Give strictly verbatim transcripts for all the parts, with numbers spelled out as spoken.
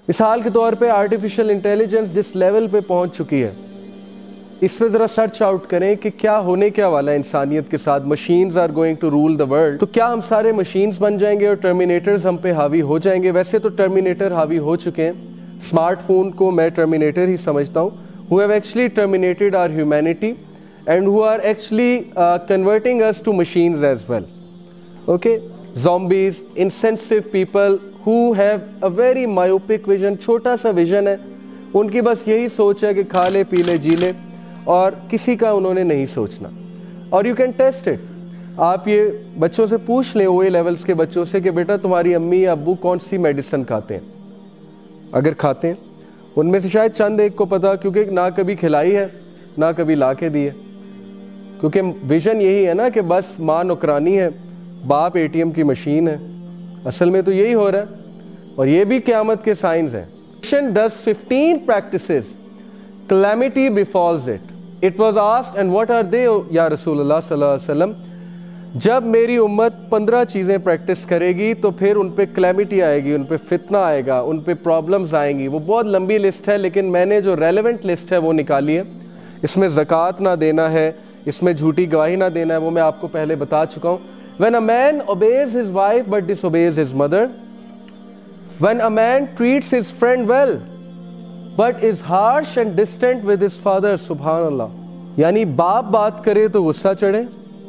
مثال کے طور پہ آرٹیفیشل انٹیلیجنس جس لیول پہ پہنچ چکی ہے، اس پہ ذرا سرچ آؤٹ کریں کہ کیا ہونے کیا والا ہے انسانیت کے ساتھ. Machines are going to rule the world. تو کیا ہم سارے مشینز بن جائیں گے اور ٹرمینیٹرز ہم پہ حاوی ہو جائیں گے؟ ویسے تو ٹرمینیٹر حاوی ہو چکے ہیں. اسمارٹ فون کو میں ٹرمینیٹر ہی سمجھتا ہوں. who have actually terminated our humanity and who are actually uh, converting us to machines as well. Okay, zombies, insensitive people who have a very myopic vision, چھوٹا سا vision ہے, ان کی بس یہی سوچ ہے کہ کھا لے پی لے جی لے, اور کسی کا انہوں نے نہیں سوچنا. اور you can test it. آپ یہ بچوں سے پوچھ لیں, او اے لیولز کے بچوں سے, کہ بیٹا تمہاری امی یا ابو کون سی میڈیسن کھاتے ہیں. اگر کھاتے ہیں, ان میں سے شاید چند ایک کو پتا, کیونکہ نہ کبھی کھلائی ہے نہ کبھی لا کے دی ہے. کیونکہ ویژن یہی ہے نا کہ بس ماں نوکرانی ہے, باپ اے ٹی ایم کی مشین ہے. اصل میں تو یہی ہو رہا ہے, اور یہ بھی قیامت کے سائنز ہیں. does fifteen practices, calamity befalls it. It was asked, and what are they, یا رسول اللہ صلی اللہ علیہ وسلم؟ جب میری امت پندرہ چیزیں پریکٹس کرے گی تو پھر ان پہ کلیمٹی آئے گی, ان پہ فتنہ آئے گا, ان پہ پرابلمز آئیں گی. وہ بہت لمبی لسٹ ہے, لیکن میں نے جو ریلیونٹ لسٹ ہے وہ نکالی ہے. اس میں زکوٰۃ نہ دینا ہے, اس میں جھوٹی گواہی نہ دینا ہے, وہ میں آپ کو پہلے بتا چکا ہوں. When a man obeys his wife but disobeys his mother. When a man treats his friend well but is harsh and distant with his father. سبحان اللہ. یعنی باپ بات کرے تو غصہ چڑھے,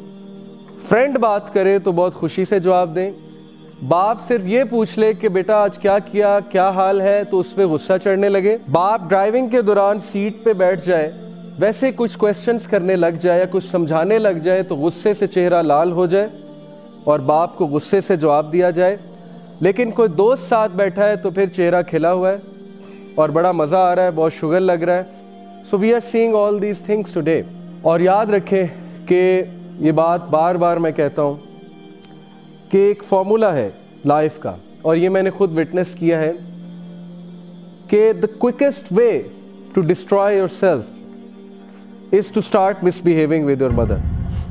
فرینڈ بات کرے تو بہت خوشی سے جواب دیں. باپ صرف یہ پوچھ لے کہ بیٹا آج کیا کیا, کیا حال ہے, تو اس پہ غصہ چڑھنے لگے. باپ ڈرائیونگ کے دوران سیٹ پہ بیٹھ جائے, ویسے کچھ کویسچنز کرنے لگ جائے یا کچھ سمجھانے لگ جائے تو غصے سے چہرہ لال ہو جائے اور باپ کو غصے سے جواب دیا جائے. لیکن کوئی دوست ساتھ بیٹھا ہے تو پھر چہرہ کھلا ہوا ہے اور بڑا مزہ آ رہا ہے, بہت شوگر لگ رہا ہے. So we are seeing all these things today. اور یاد رکھیں کہ یہ بات بار بار میں کہتا ہوں کہ ایک فارمولا ہے لائف کا, اور یہ میں نے خود وٹنس کیا ہے, کہ the quickest way to destroy yourself is to start misbehaving with your mother.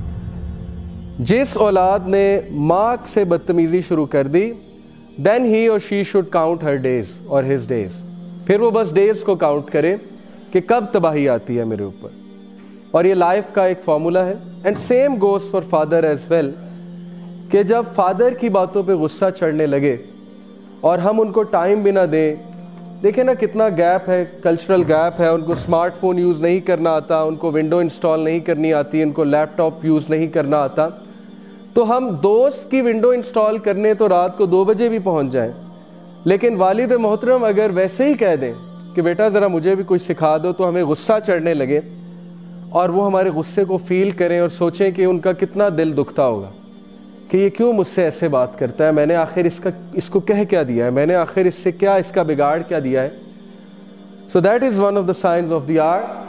جس اولاد نے ماں سے بدتمیزی شروع کر دی, then he or she should count her days or his days. پھر وہ بس ڈیز کو کاؤنٹ کرے کہ کب تباہی آتی ہے میرے اوپر. اور یہ لائف کا ایک فارمولا ہے. And same goes for father as well, کہ جب فادر کی باتوں پہ غصہ چڑھنے لگے اور ہم ان کو ٹائم بھی نہ دیں. دیکھیں نا کتنا گیپ ہے, کلچرل گیپ ہے. ان کو اسمارٹ فون یوز نہیں کرنا آتا, ان کو ونڈو انسٹال نہیں کرنی آتی, ان کو لیپ ٹاپ یوز نہیں کرنا آتا. تو ہم دوست کی ونڈو انسٹال کرنے تو رات کو دو بجے بھی پہنچ جائیں, لیکن والد محترم اگر ویسے ہی کہہ دیں کہ بیٹا ذرا مجھے بھی کچھ سکھا دو, تو ہمیں غصہ چڑھنے لگے اور وہ ہمارے غصے کو فیل کریں اور سوچیں کہ ان کا کتنا دل دکھتا ہوگا کہ یہ کیوں مجھ سے ایسے بات کرتا ہے, میں نے آخر اس کا اس کو کہہ کیا دیا ہے, میں نے آخر اس سے کیا اس کا بگاڑ کیا دیا ہے. So that is one of the signs of the are.